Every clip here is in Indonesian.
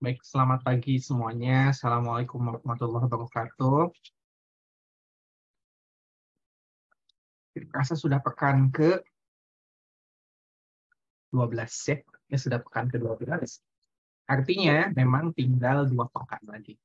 Baik, selamat pagi semuanya. Assalamualaikum warahmatullahi wabarakatuh. Rasa sudah pekan ke-12 ya. Ya, sudah pekan ke-12. Artinya memang tinggal 2 pekan lagi.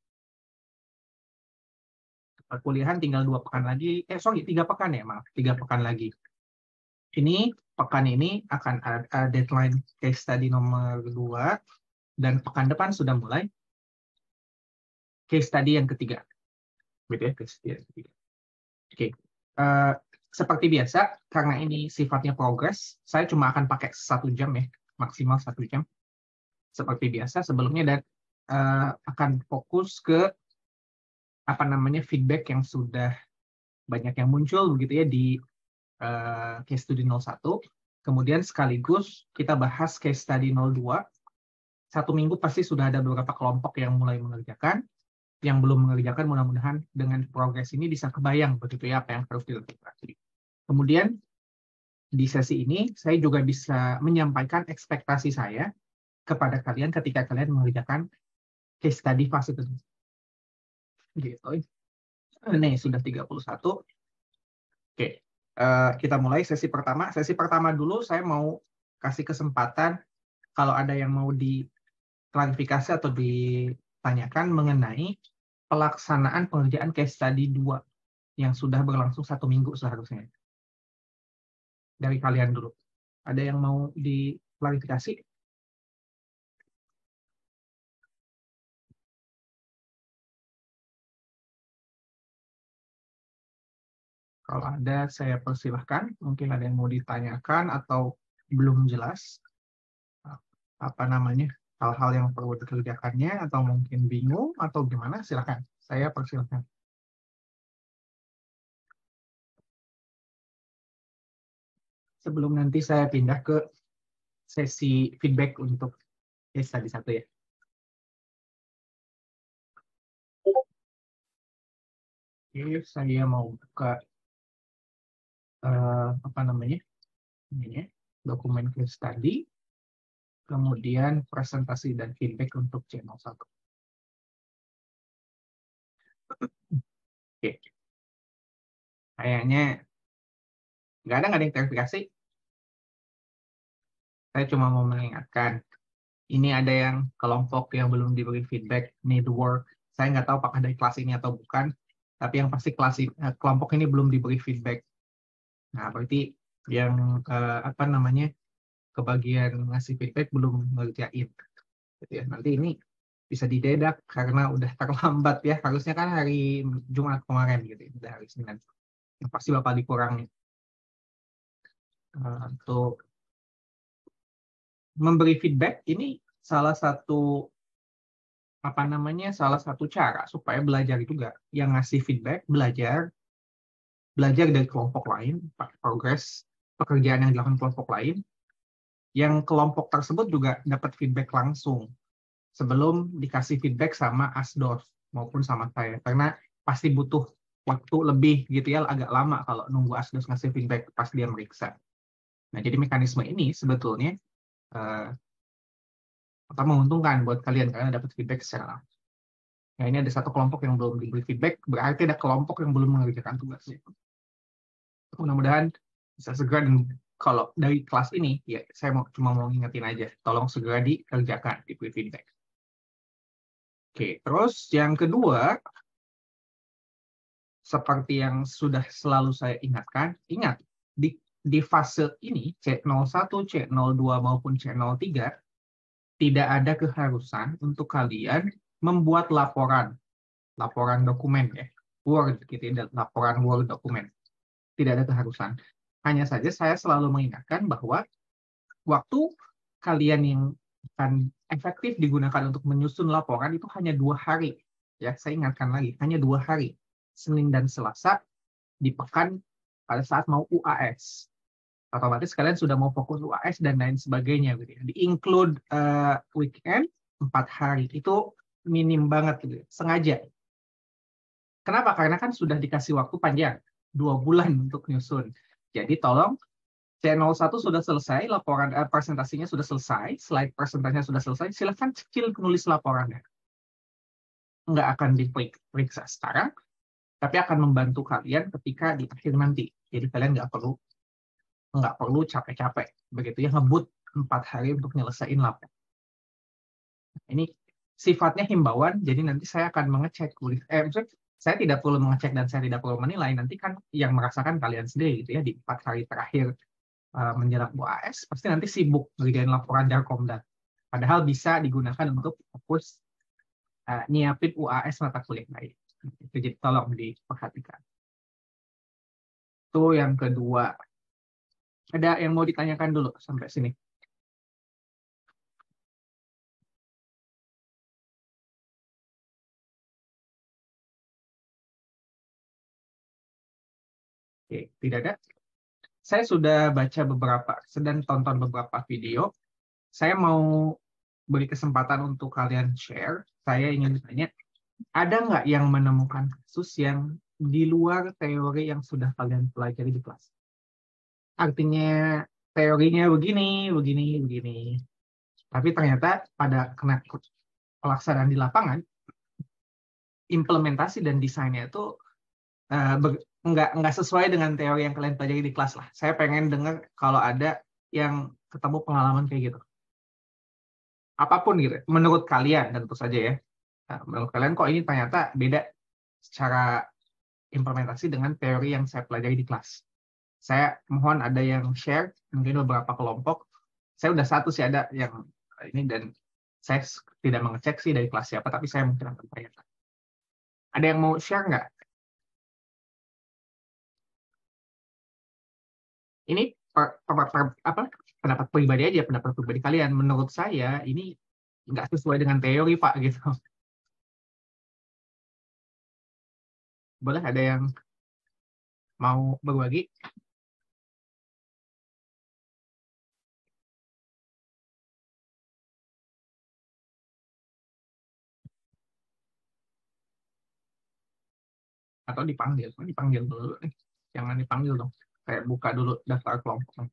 Perkuliahan tinggal 2 pekan lagi. 3 pekan ya, maaf. 3 pekan lagi. Ini, pekan ini akan ada deadline case study nomor 2. Dan pekan depan sudah mulai case study yang ketiga. Gitu ya, case study yang ketiga. Oke. Seperti biasa, karena ini sifatnya progress, saya cuma akan pakai 1 jam ya, maksimal 1 jam. Seperti biasa sebelumnya, dan akan fokus ke feedback yang sudah banyak yang muncul begitu ya di case study 01. Kemudian sekaligus kita bahas case study 02. 1 minggu pasti sudah ada beberapa kelompok yang mulai mengerjakan. Yang belum mengerjakan mudah-mudahan dengan progres ini bisa kebayang begitu ya apa yang harus dilakukan. Kemudian di sesi ini saya juga bisa menyampaikan ekspektasi saya kepada kalian ketika kalian mengerjakan case study fase kedua. Gitu. Ini sudah 31. Oke, kita mulai sesi pertama. Sesi pertama dulu saya mau kasih kesempatan kalau ada yang mau diklarifikasi atau ditanyakan mengenai pelaksanaan pengerjaan case study 2 yang sudah berlangsung 1 minggu seharusnya. Dari kalian dulu. Ada yang mau diklarifikasi? Kalau ada, saya persilahkan. Mungkin ada yang mau ditanyakan atau belum jelas hal-hal yang perlu dikerjakannya, atau mungkin bingung atau gimana, silakan. Saya persilahkan. Sebelum nanti saya pindah ke sesi feedback untuk case study 1 ya. Oke, saya mau buka dokumen case study, kemudian presentasi dan feedback untuk channel 1. Oke. Kayaknya nggak ada yang verifikasi. Saya cuma mau mengingatkan, ini ada yang kelompok yang belum diberi feedback, need work. Saya nggak tahu apakah dari kelas ini atau bukan, tapi yang pasti kelompok ini belum diberi feedback. Nah, berarti yang kebagian ngasih feedback belum ngerjain. Gitu ya. Nanti ini bisa didedak karena udah terlambat ya. Harusnya kan hari Jumat kemarin gitu, udah hari Senin. Yang pasti Bapak dikurangi. Untuk memberi feedback ini salah satu cara supaya belajar juga. Yang ngasih feedback belajar dari kelompok lain, progres pekerjaan yang dilakukan kelompok lain, yang kelompok tersebut juga dapat feedback langsung sebelum dikasih feedback sama asdos maupun sama saya, karena pasti butuh waktu lebih gitu ya, agak lama kalau nunggu asdos ngasih feedback pas dia meriksa. Nah, jadi mekanisme ini sebetulnya menguntungkan buat kalian karena dapat feedback secara langsung. Nah, ini ada satu kelompok yang belum diberi feedback, berarti ada kelompok yang belum mengerjakan tugasnya. Mudah-mudahan bisa segera, dan kalau dari kelas ini, ya saya cuma mau ngingetin aja, tolong segera dikerjakan, diberi feedback. Oke, terus yang kedua, seperti yang sudah selalu saya ingatkan, ingat, di fase ini, C01, C02 maupun C03, tidak ada keharusan untuk kalian membuat laporan dokumen ya, Word gitu ya, laporan Word dokumen. Tidak ada keharusan. Hanya saja saya selalu mengingatkan bahwa waktu kalian yang akan efektif digunakan untuk menyusun laporan itu hanya 2 hari. Ya, saya ingatkan lagi, hanya 2 hari. Senin dan Selasa di pekan pada saat mau UAS. Otomatis kalian sudah mau fokus UAS dan lain sebagainya. Gitu ya. Di-include weekend 4 hari. Itu minim banget. Gitu ya. Sengaja. Kenapa? Karena kan sudah dikasih waktu panjang. 2 bulan untuk nyusun. Jadi tolong C01 sudah selesai, laporan presentasinya sudah selesai, slide presentasinya sudah selesai, silahkan cicil menulis laporannya. Nggak akan diperiksa sekarang, tapi akan membantu kalian ketika di akhir nanti. Jadi kalian nggak perlu capek-capek begitu ya ngebut 4 hari untuk nyelesain laporan. Ini sifatnya himbauan, jadi nanti saya akan mengecek. Saya tidak perlu mengecek dan saya tidak perlu menilai. Nanti kan yang merasakan kalian sendiri gitu ya di 4 hari terakhir menjelang UAS pasti nanti sibuk ngerjain laporan Jarkomdat. Padahal bisa digunakan untuk fokus nyiapin UAS mata kuliah lain. Itu jadi tolong diperhatikan. Itu yang kedua. Ada yang mau ditanyakan dulu sampai sini? Oke, tidak ada. Saya sudah baca beberapa, sedang tonton beberapa video. Saya mau beri kesempatan untuk kalian share. Saya ingin bertanya, ada nggak yang menemukan kasus yang di luar teori yang sudah kalian pelajari di kelas? Artinya teorinya begini, begini. Tapi ternyata pada kena pelaksanaan di lapangan, implementasi dan desainnya itu nggak sesuai dengan teori yang kalian pelajari di kelas lah. Saya pengen dengar kalau ada yang ketemu pengalaman kayak gitu. Apapun gitu, menurut kalian tentu saja ya. Nah, menurut kalian kok ini ternyata beda secara implementasi dengan teori yang saya pelajari di kelas. Saya mohon ada yang share, mungkin beberapa kelompok. Saya udah satu sih ada yang ini dan saya tidak mengecek sih dari kelas siapa, tapi saya mungkin akan tanyakan. Ada yang mau share nggak? Ini pendapat pribadi aja, pendapat pribadi kalian. Menurut saya ini nggak sesuai dengan teori, Pak, gitu. Boleh ada yang mau berbagi? Atau dipanggil dulu nih. Jangan dipanggil dong. Saya buka dulu daftar kelompok.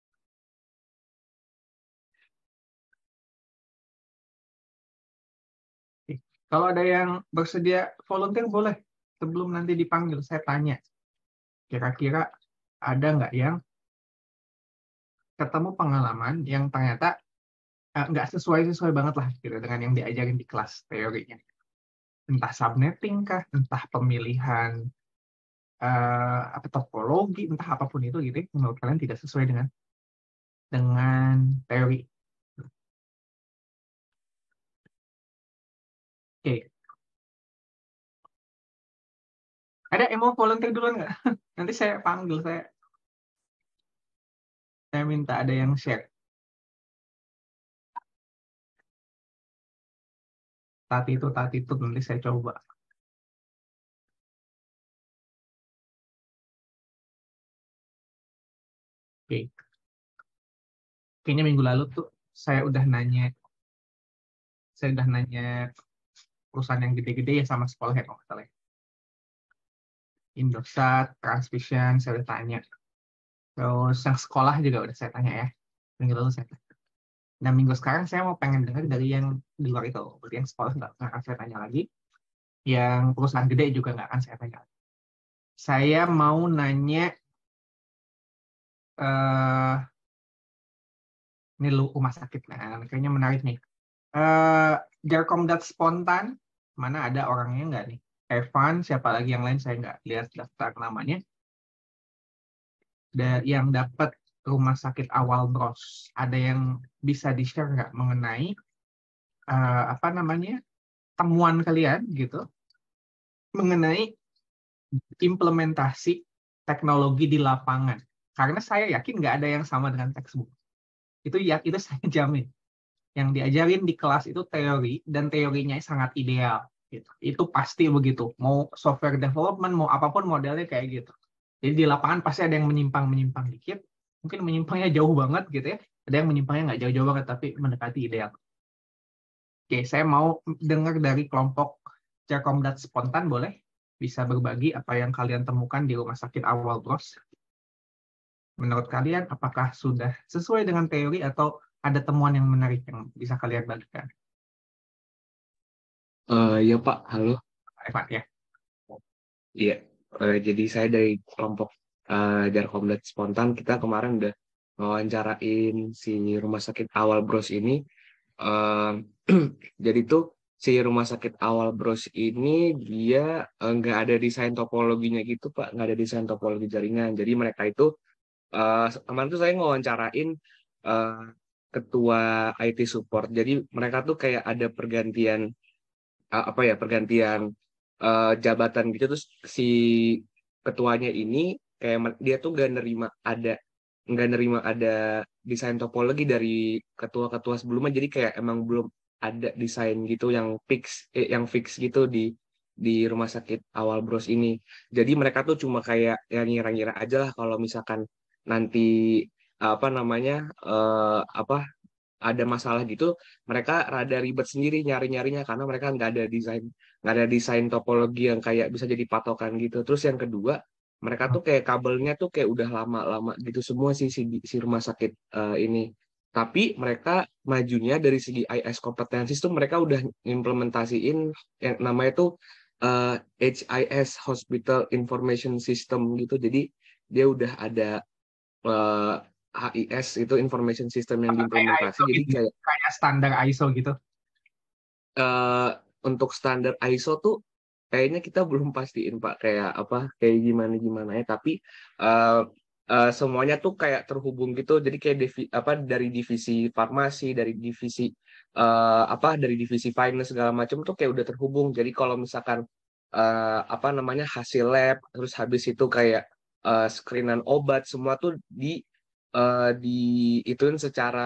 Kalau ada yang bersedia volunteer boleh. Sebelum nanti dipanggil, saya tanya. Kira-kira ada nggak yang ketemu pengalaman yang ternyata nggak sesuai banget lah gitu, dengan yang diajarin di kelas teorinya. Entah subnetting kah, entah pemilihan topologi, entah apapun itu gitu, menurut kalian tidak sesuai dengan teori. Oke. Ada yang mau volunteer duluan nggak? Nanti saya panggil, saya minta ada yang share. Tati itu nanti saya coba. Oke. Kayaknya minggu lalu tuh saya udah nanya perusahaan yang gede-gede ya sama sekolah ya kalau nggak salah. Indosat, Transvision, saya udah tanya. Terus yang sekolah juga udah saya tanya ya. Minggu lalu saya tanya. Nah, minggu sekarang saya mau pengen dengar dari yang di luar itu. Berarti yang sekolah nggak akan saya tanya lagi. Yang perusahaan gede juga nggak akan saya tanya. Saya mau nanya, ini rumah sakit. Nah, kayaknya menarik nih. Jarkomdat spontan, mana ada orangnya nggak nih? Evan, siapa lagi yang lain saya nggak lihat daftar namanya. Yang dapat rumah sakit awal Bros. Ada yang bisa di-share nggak mengenai temuan kalian gitu mengenai implementasi teknologi di lapangan? Karena saya yakin nggak ada yang sama dengan textbook. Itu saya jamin. Yang diajarin di kelas itu teori dan teorinya sangat ideal. Gitu. Itu pasti begitu. Mau software development, mau apapun modelnya kayak gitu. Jadi di lapangan pasti ada yang menyimpang dikit. Mungkin menyimpangnya jauh banget gitu ya. Ada yang menyimpangnya nggak jauh-jauh banget, tapi mendekati ideal. Oke, saya mau dengar dari kelompok Jarkomdat spontan, boleh? Bisa berbagi apa yang kalian temukan di rumah sakit awal Bros. Menurut kalian, apakah sudah sesuai dengan teori atau ada temuan yang menarik yang bisa kalian bagikan? Ya Pak, halo. Evan ya. Iya, jadi saya dari kelompok Jarkomdat Spontan. Kita kemarin udah wawancarain si rumah sakit awal Bros ini. Eh, jadi tuh si rumah sakit awal Bros ini dia nggak ada desain topologinya gitu Pak, nggak ada desain topologi jaringan. Jadi mereka itu kemarin tuh saya ngawancarain eh, ketua IT support. Jadi mereka tuh kayak ada pergantian apa ya pergantian jabatan gitu terus si ketuanya ini kayak dia tuh nggak nerima ada desain topologi dari ketua-ketua sebelumnya jadi kayak emang belum ada desain gitu yang fix gitu di rumah sakit awal Bros ini jadi mereka tuh cuma kayak ya ngira-ngira aja lah kalau misalkan nanti apa namanya apa ada masalah gitu, mereka rada ribet sendiri nyari-nyarinya karena mereka nggak ada desain topologi yang kayak bisa jadi patokan gitu. Terus yang kedua, mereka tuh kayak kabelnya tuh kayak udah lama-lama gitu semua si rumah sakit ini. Tapi mereka majunya dari segi IS kompetensi tuh mereka udah implementasiin yang namanya tuh HIS Hospital Information System gitu. Jadi dia udah ada eh, HIS itu information system yang Apa kayak diimplementasi ISO jadi gitu? kayak Kayak standar ISO gitu. eh, untuk standar ISO tuh kayaknya kita belum pastiin Pak kayak apa kayak gimana gimana ya tapi eh, semuanya tuh kayak terhubung gitu jadi kayak apa dari divisi farmasi dari divisi finance segala macam tuh kayak udah terhubung jadi kalau misalkan apa namanya hasil lab terus habis itu kayak screenan obat semua tuh di ituin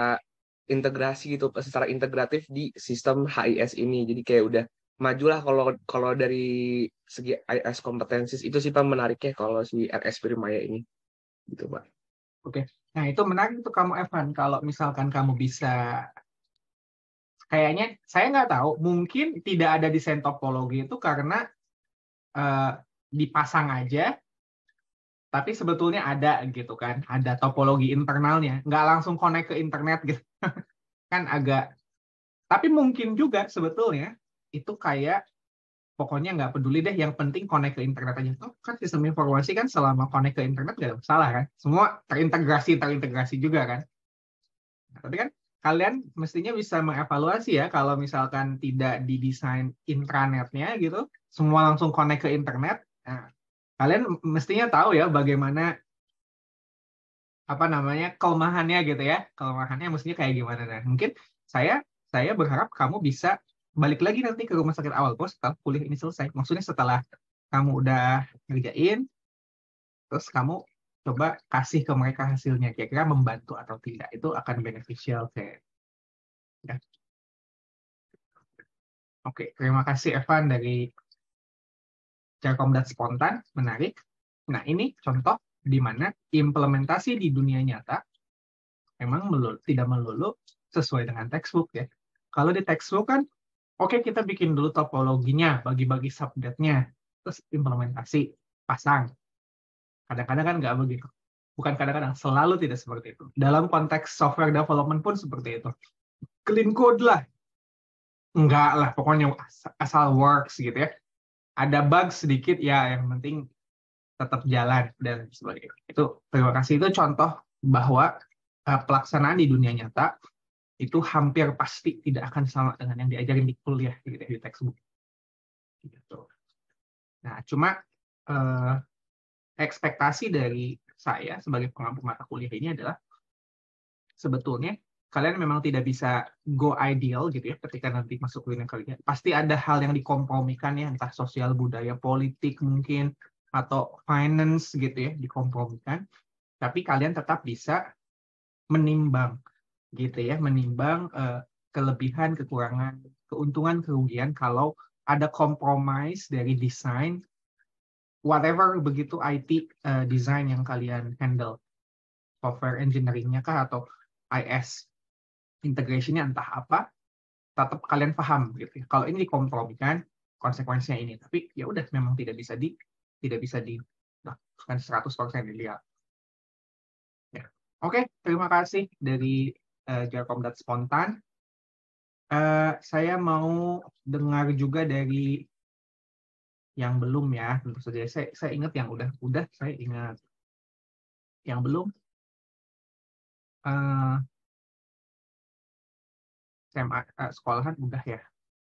secara integratif di sistem HIS ini jadi kayak udah majulah kalau kalau dari segi IS kompetensi itu sih Pak menariknya kalau si RS Primaya ini gitu Pak. Oke. Nah, itu menarik tuh kamu Evan. Kalau misalkan kamu bisa, kayaknya saya nggak tahu, mungkin tidak ada desain topologi itu karena eh, dipasang aja, tapi sebetulnya ada gitu kan, ada topologi internalnya, nggak langsung connect ke internet gitu, kan agak. Tapi mungkin juga sebetulnya itu kayak pokoknya nggak peduli deh, yang penting connect ke internet aja. Toh kan sistem informasi kan selama connect ke internet nggak ada masalah kan, semua terintegrasi juga kan. Nah, tapi kan kalian mestinya bisa mengevaluasi ya kalau misalkan tidak didesain intranetnya gitu, semua langsung connect ke internet. Nah, kalian mestinya tahu ya bagaimana apa namanya kelemahannya gitu ya, kelemahannya mestinya kayak gimana. Nah, mungkin saya saya berharap kamu bisa balik lagi nanti ke rumah sakit awal bos setelah kuliah ini selesai. Maksudnya setelah kamu udah ngerjain, terus kamu coba kasih ke mereka hasilnya, kira-kira membantu atau tidak, itu akan beneficial kayak ya. Oke, terima kasih Evan dari Telkom dan Spontan, menarik. Nah, ini contoh di mana implementasi di dunia nyata memang tidak melulu sesuai dengan textbook ya. Kalau di textbook kan, oke kita bikin dulu topologinya, bagi-bagi subnetnya, terus implementasi, pasang. Kadang-kadang kan nggak begitu. Bukan kadang-kadang, selalu tidak seperti itu. Dalam konteks software development pun seperti itu. Clean code lah. Enggak lah, pokoknya asal works gitu ya. Ada bug sedikit, ya yang penting tetap jalan dan sebagainya. Itu terima kasih, itu contoh bahwa pelaksanaan di dunia nyata itu hampir pasti tidak akan sama dengan yang diajarin di kuliah gitu, di textbook. Gitu. Nah, cuma eh, ekspektasi dari saya sebagai pengampu mata kuliah ini adalah sebetulnya kalian memang tidak bisa go ideal gitu ya ketika nanti masuk dunia kerja. Pasti ada hal yang dikompromikan ya, entah sosial, budaya, politik mungkin, atau finance gitu ya, dikompromikan. Tapi kalian tetap bisa menimbang gitu ya, menimbang kelebihan, kekurangan, keuntungan, kerugian kalau ada compromise dari desain, whatever begitu IT design yang kalian handle, software engineering-nya kah atau IS integration-nya entah apa, tetap kalian paham gitu ya. Kalau ini dikompromikan, konsekuensinya ini. Tapi ya udah memang tidak bisa di lakukan 100% dilihat. Oke, terima kasih dari Jarkomdat Spontan. Saya mau dengar juga dari yang belum ya, tentu saja. Saya ingat yang udah saya ingat. Yang belum, eh, SMA, sekolahan udah ya.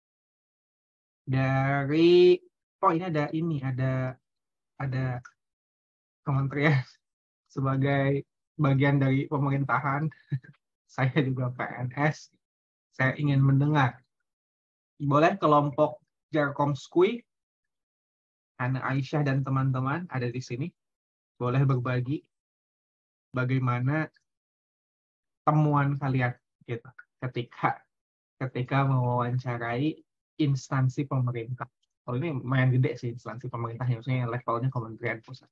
Dari, ini ada kementerian sebagai bagian dari pemerintahan. Saya juga PNS. Saya ingin mendengar. Boleh kelompok Jarkom Skui, Hana Aisyah dan teman-teman ada di sini. Boleh berbagi bagaimana temuan kalian gitu ketika ketika mewawancarai instansi pemerintah. Kalau ini lumayan gede sih instansi pemerintahnya, maksudnya levelnya Kementerian Pusat.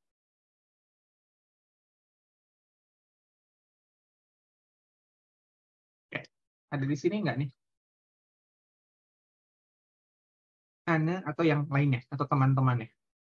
Oke. Ada di sini nggak nih? Ana atau yang lainnya atau teman-temannya?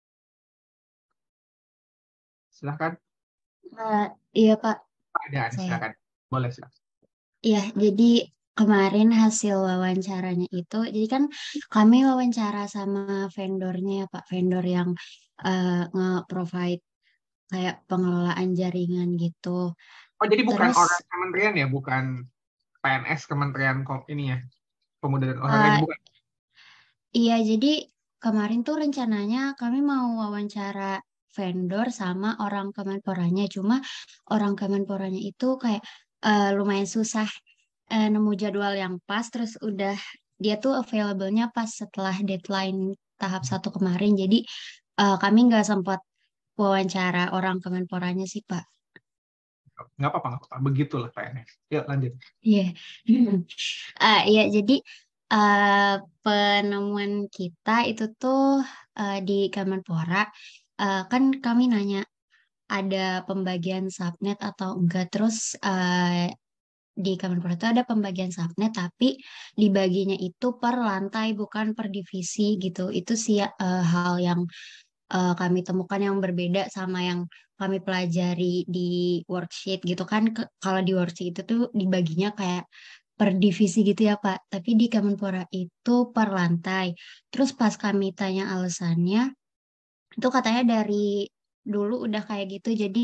Silahkan. Iya Pak, Ada, saya. silakan. Boleh, silakan. Iya, jadi kemarin hasil wawancaranya itu, jadi kan kami wawancara sama vendornya ya Pak, vendor yang nge-provide kayak pengelolaan jaringan gitu. Oh, jadi bukan Terus, orang kementerian ya, bukan PNS Kementerian ini ya, Pemuda dan Olahraga, eh, bukan. iya jadi kemarin tuh rencananya kami mau wawancara vendor sama orang Kemenporanya, cuma orang Kemenporanya itu kayak lumayan susah nemu jadwal yang pas, terus udah dia tuh available-nya pas setelah deadline tahap 1 kemarin. Jadi kami nggak sempat wawancara orang Kemenporanya sih, Pak. Nggak apa-apa. Begitulah PNS. Yuk, lanjut. Iya. Iya, jadi penemuan kita itu tuh di Kemenpora. Kan kami nanya ada pembagian subnet atau enggak. Terus di Kemenpora itu ada pembagian subnet, tapi dibaginya itu per lantai bukan per divisi gitu. Itu sih hal yang kami temukan yang berbeda sama yang kami pelajari di worksheet gitu kan. Kalau di worksheet itu tuh dibaginya kayak per divisi gitu ya Pak. Tapi di Kemenpora itu per lantai. Terus pas kami tanya alasannya, itu katanya dari dulu udah kayak gitu. Jadi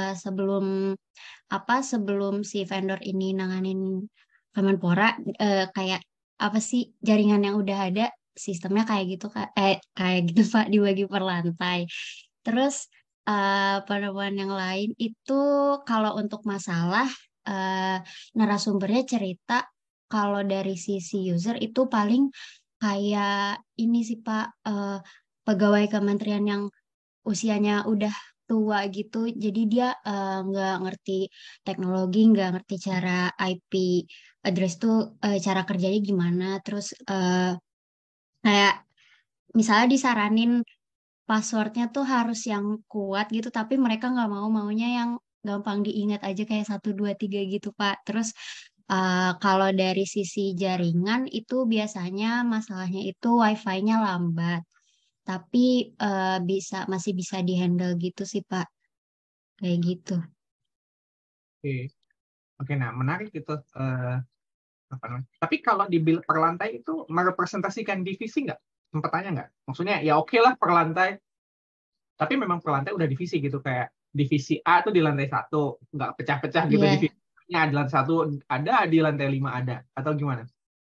sebelum si vendor ini nanganin Kemenpora, kayak apa sih jaringan yang udah ada sistemnya kayak gitu Kak. Kayak gitu Pak, dibagi per lantai. Terus penemuan yang lain itu kalau untuk masalah narasumbernya cerita kalau dari sisi user itu paling kayak ini sih Pak, pegawai kementerian yang usianya udah tua gitu, jadi dia nggak ngerti teknologi, nggak ngerti cara IP address tuh cara kerjanya gimana. Terus kayak misalnya disaranin passwordnya tuh harus yang kuat gitu, tapi mereka nggak maunya yang gampang diingat aja kayak 1 2 3 gitu Pak. Terus kalau dari sisi jaringan itu biasanya masalahnya itu wifi-nya lambat, tapi masih bisa dihandle gitu sih Pak, kayak gitu. Oke. Oke, nah menarik itu. Apa namanya? Tapi kalau di per lantai itu merepresentasikan divisi nggak? Sempat tanya nggak? Maksudnya ya oke lah per lantai, tapi memang per lantai udah divisi gitu, kayak divisi A tuh di lantai 1, nggak pecah-pecah gitu Iya. divisinya, di lantai 1 ada, di lantai 5 ada, atau gimana?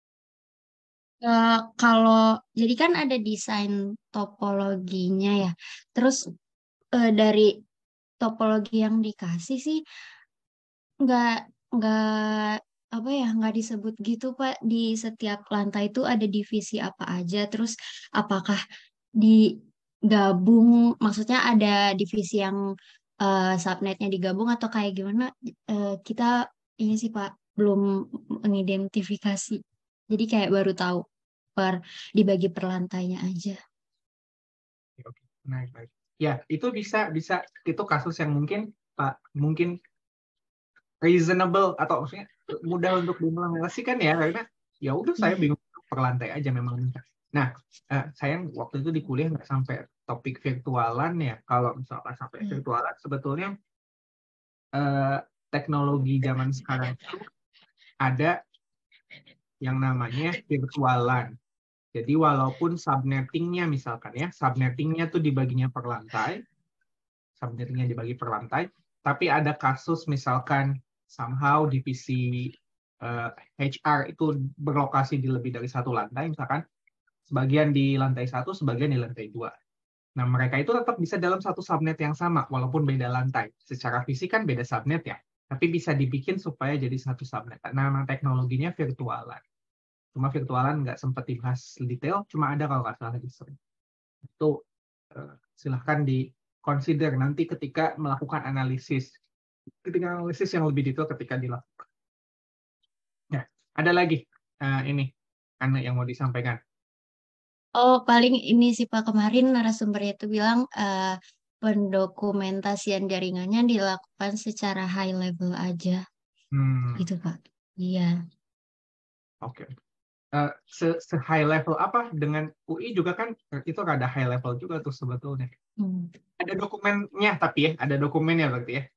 Kalau jadi kan ada desain topologinya ya. Terus dari topologi yang dikasih sih nggak nggak apa ya, nggak disebut gitu Pak, di setiap lantai itu ada divisi apa aja. Terus apakah digabung, maksudnya ada divisi yang subnetnya digabung atau kayak gimana, kita ini sih Pak belum mengidentifikasi, jadi kayak baru tahu per dibagi per lantainya aja. Oke, oke. Baik, baik. Ya, itu bisa bisa itu kasus yang mungkin reasonable atau maksudnya mudah untuk diimplementasikan ya, karena ya udah saya Iya. bingung per lantai aja memang. Nah, sayang waktu itu di kuliah nggak sampai topik virtualan ya. Kalau misalkan sampai Iya. virtualan sebetulnya eh, teknologi zaman sekarang itu ada yang namanya virtualan. Jadi walaupun subnettingnya misalkan ya, subnettingnya tuh dibaginya per lantai, subnettingnya dibagi per lantai, tapi ada kasus misalkan somehow divisi HR itu berlokasi di lebih dari satu lantai, misalkan sebagian di lantai 1, sebagian di lantai 2. Nah, mereka itu tetap bisa dalam satu subnet yang sama, walaupun beda lantai. Secara fisik kan beda subnet ya, tapi bisa dibikin supaya jadi satu subnet. Nah, teknologinya virtualan. Cuma virtualan nggak sempat dibahas detail, cuma ada kalau nggak salah di sini. Itu silahkan di-consider nanti ketika melakukan analisis. Ketika analisis yang lebih detail ketika dilakukan. Ya, ada lagi ini, Anne yang mau disampaikan. Oh, paling ini sih Pak, kemarin narasumbernya itu bilang pendokumentasian jaringannya dilakukan secara high level aja. Gitu Pak. Iya. Oke. Se-high level apa dengan UI juga kan itu rada high level juga tuh sebetulnya. Ada dokumennya tapi ya, ada dokumennya berarti ya.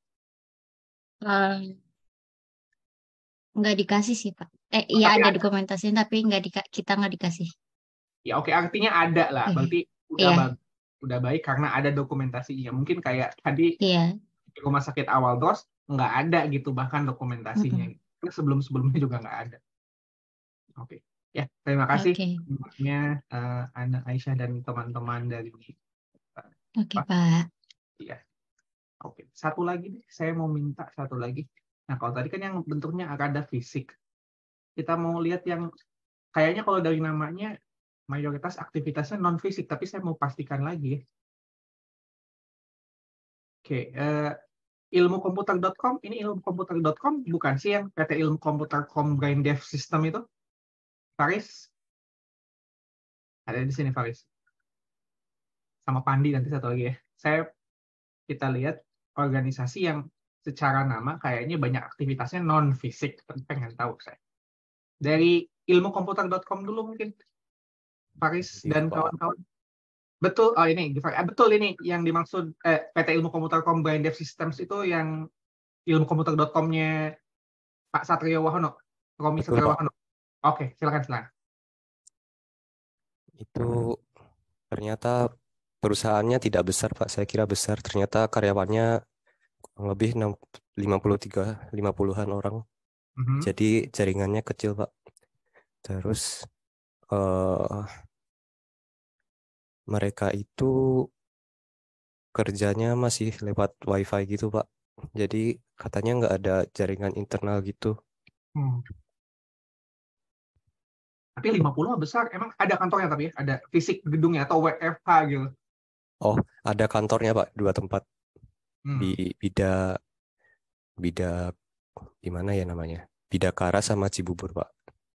Nggak dikasih sih Pak. Iya ada dokumentasinya tapi kita nggak dikasih. Ya oke, artinya ada lah. Berarti udah baik karena ada dokumentasinya. Mungkin kayak tadi di rumah sakit awal Bros nggak ada gitu bahkan dokumentasinya. Sebelum-sebelumnya juga nggak ada. Oke. Ya, terima kasih semuanya Anne, Aisyah dan teman-teman dari Oke, Pak. Iya. Oke, satu lagi deh, saya mau minta satu lagi. Nah, kalau tadi kan yang bentuknya rada fisik. Kita mau lihat yang kayaknya kalau dari namanya mayoritas aktivitasnya non fisik, tapi saya mau pastikan lagi ya. Oke, ilmukomputer.com, ini ilmukomputer.com bukan sih yang PT Ilmu Komputer.com Brain Dev System itu? Faris? Ada di sini Faris. Sama Pandi nanti satu lagi ya. Kita lihat organisasi yang secara nama kayaknya banyak aktivitasnya non fisik, pengen tahu saya. Dari ilmukomputer.com dulu mungkin Faris dan kawan-kawan. Betul, oh ini betul ini yang dimaksud PT Ilmu Komputer.com Brain Dev Systems itu yang ilmukomputer.com-nya Pak Satrio Wahono, Romi Satrio Wahono. Oke, silakan. Itu ternyata perusahaannya tidak besar Pak, saya kira besar. Ternyata karyawannya kurang lebih 50-an orang. Jadi jaringannya kecil Pak. Terus mereka itu kerjanya masih lewat wifi gitu Pak. Jadi katanya nggak ada jaringan internal gitu. Tapi 50 besar, emang ada kantornya tapi ya? Ada fisik gedungnya atau WFH gitu? Oh, ada kantornya Pak, 2 tempat. Di Bida gimana ya namanya? Bidakara sama Cibubur Pak.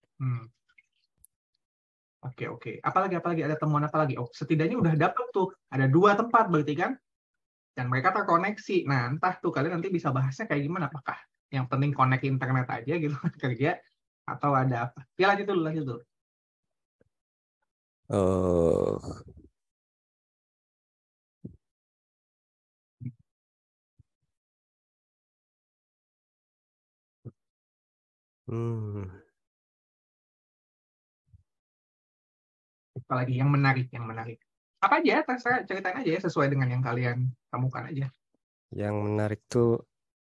Oke. Apalagi ada temuan apa lagi? Oh, setidaknya udah dapat tuh. Ada 2 tempat berarti kan? Dan mereka terkoneksi. Nah, entah tuh kalian nanti bisa bahasnya kayak gimana? Apakah yang penting connect internet aja gitu kerja atau ada apa? Ya lanjut dulu. Apalagi yang menarik. Apa aja, terserah ceritain aja ya sesuai dengan yang kalian temukan aja. Yang menarik tuh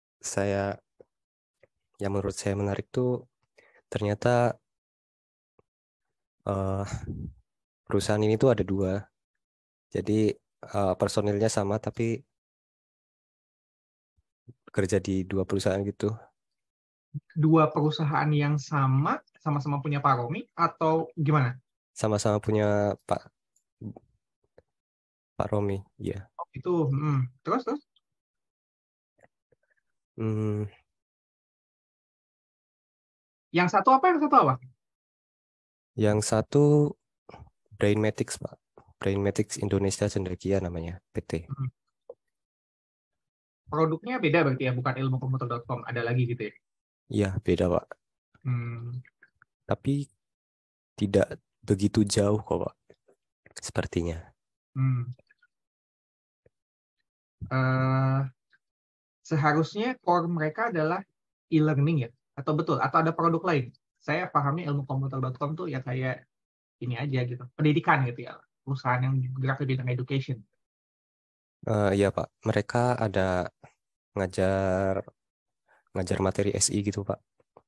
yang menurut saya menarik tuh ternyata perusahaan ini tuh ada 2. Jadi personilnya sama tapi kerja di 2 perusahaan gitu. 2 perusahaan yang sama-sama punya Pak Romi atau gimana? Sama-sama punya Pak Romi, ya. Oh, itu. Terus? Yang satu apa? Yang satu Brainmatics, Pak. Brainmatics Indonesia Cendekia namanya, PT. Produknya beda berarti ya, bukan ilmukomputer.com. Ada lagi gitu ya? Iya, beda, Pak. Tapi tidak begitu jauh kok, Pak. Sepertinya. Seharusnya core mereka adalah e-learning ya? Atau betul? Atau ada produk lain? Saya pahamnya ilmukomputer.com tuh ya kayak ini aja gitu, pendidikan gitu ya, perusahaan yang bergerak di bidang education. Iya Pak, mereka ada ngajar materi SI gitu Pak.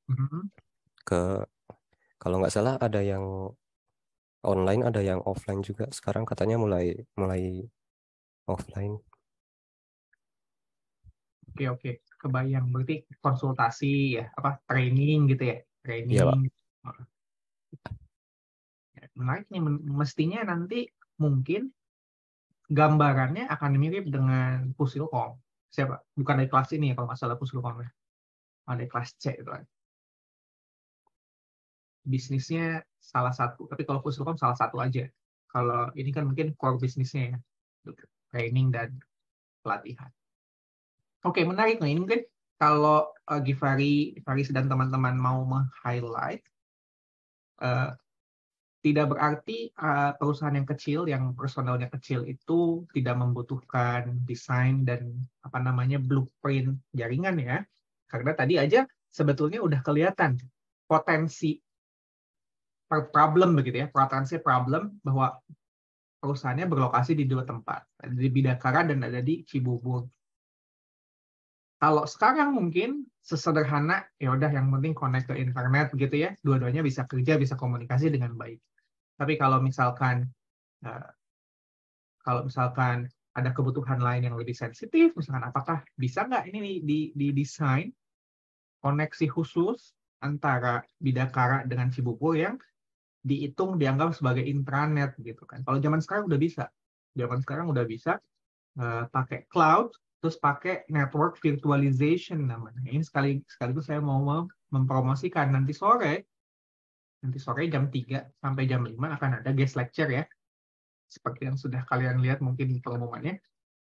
Kalau nggak salah ada yang online, ada yang offline juga. Sekarang katanya mulai offline. Oke, kebayang. Berarti konsultasi ya, training gitu ya, Iya Pak. training. Menarik nih, mestinya nanti mungkin gambarannya akan mirip dengan Pusilkom. Siapa? Bukan dari kelas ini ya kalau nggak salah Pusilkom ya. Ada kelas C itu kan. Bisnisnya salah satu, tapi kalau Pusilkom salah satu aja. Kalau ini kan mungkin core bisnisnya ya, training dan pelatihan. Oke, menarik nih. Ini mungkin kalau Givari dan teman-teman mau meng-highlight, tidak berarti perusahaan yang kecil, yang personalnya kecil itu tidak membutuhkan desain dan blueprint jaringan ya. Karena tadi aja sebetulnya udah kelihatan potensi problem begitu ya, potensi problem bahwa perusahaannya berlokasi di 2 tempat, ada di Bidakara dan ada di Cibubur. Kalau sekarang mungkin sesederhana ya udah yang penting connect ke internet gitu ya, dua-duanya bisa kerja, bisa komunikasi dengan baik. Tapi kalau misalkan ada kebutuhan lain yang lebih sensitif, misalkan apakah bisa nggak ini didesain koneksi khusus antara Bidakara dengan Cibubur yang dianggap sebagai intranet gitu kan. Kalau zaman sekarang udah bisa. Pakai cloud, terus pakai network virtualization namanya. Ini sekaligus saya mau mempromosikan nanti sore jam 3 sampai jam 5 akan ada guest lecture ya. Seperti yang sudah kalian lihat mungkin di pengumumannya.